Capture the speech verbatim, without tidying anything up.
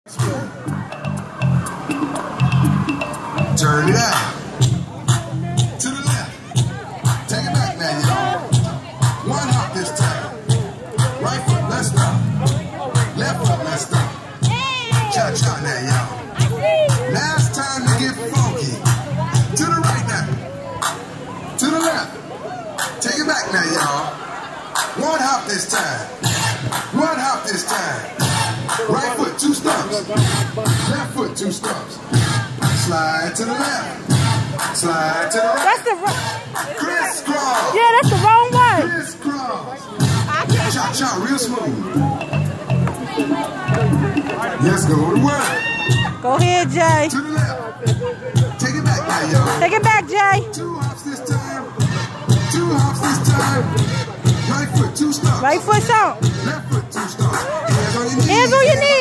Turn it out. To the left. Take it back now, y'all. One hop this time. Right foot, let's stop. Left foot, let's stop. Cha-cha now, y'all. Last time to get funky. To the right now. To the left. Take it back now, y'all. One hop this time. One hop this time. Right foot, two stumps. Left foot, two stumps. Slide to the left. Slide to the right. That's the wrong. Crisscross. Yeah, that's the wrong one. Crisscross. Cha-cha, real smooth. Let's go to work. Go ahead, Jay. To the left. Take it back now, y'all. Take it back, Jay. Two hops this time. Two hops this time. Right foot, two stumps. Right foot, stomp. Left foot, two stumps. Hands on your knees. Hands on your knees.